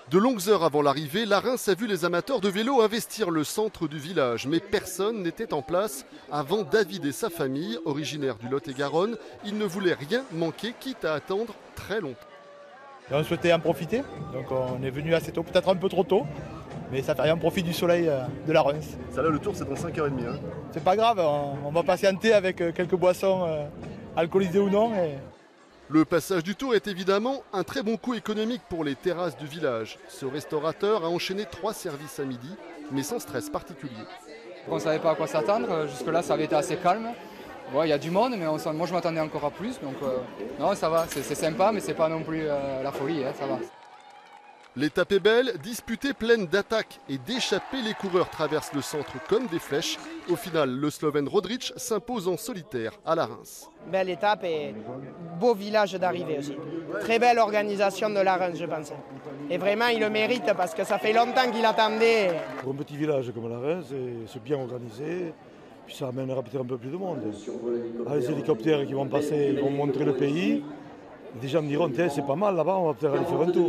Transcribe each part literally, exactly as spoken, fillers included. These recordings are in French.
De longues heures avant l'arrivée, la Reims a vu les amateurs de vélo investir le centre du village. Mais personne n'était en place avant David et sa famille, originaires du Lot-et-Garonne. Ils ne voulaient rien manquer, quitte à attendre très longtemps. Et on souhaitait en profiter, donc on est venu assez tôt, peut-être un peu trop tôt, mais ça fait rien, on profite du soleil de la Reims. Ça là, le tour c'est dans cinq heures trente. Hein. C'est pas grave, on, on va patienter avec quelques boissons euh, alcoolisées ou non. Et... Le passage du tour est évidemment un très bon coup économique pour les terrasses du village. Ce restaurateur a enchaîné trois services à midi, mais sans stress particulier. On ne savait pas à quoi s'attendre, jusque-là ça avait été assez calme. Il ouais, y a du monde, mais on, moi je m'attendais encore à plus, donc euh, non ça va, c'est sympa, mais c'est pas non plus euh, la folie, hein, ça va. L'étape est belle, disputée pleine d'attaques et d'échappées, les coureurs traversent le centre comme des flèches. Au final, le Slovène Rodrić s'impose en solitaire à la Reims. Belle étape et beau village d'arrivée aussi. Très belle organisation de la Reims, je pense. Et vraiment, il le mérite parce que ça fait longtemps qu'il attendait. Pour un petit village comme la Reims, c'est bien organisé. Puis ça amènera peut-être un peu plus de monde. Ah, les hélicoptères qui vont passer, ils vont montrer le pays. Des gens me diront, c'est pas mal là-bas, on va peut-être aller faire un tour.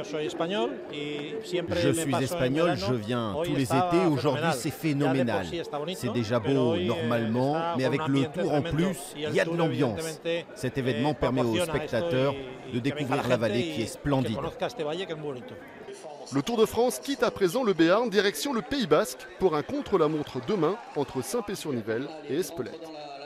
Je suis espagnol, je viens tous les étés, aujourd'hui c'est phénoménal. C'est déjà beau normalement, mais avec le tour en plus, il y a de l'ambiance. Cet événement permet aux spectateurs de découvrir la vallée qui est splendide. Le Tour de France quitte à présent le Béarn, direction le Pays Basque, pour un contre-la-montre demain entre Saint-Pé-sur-Nivelle et Espelette.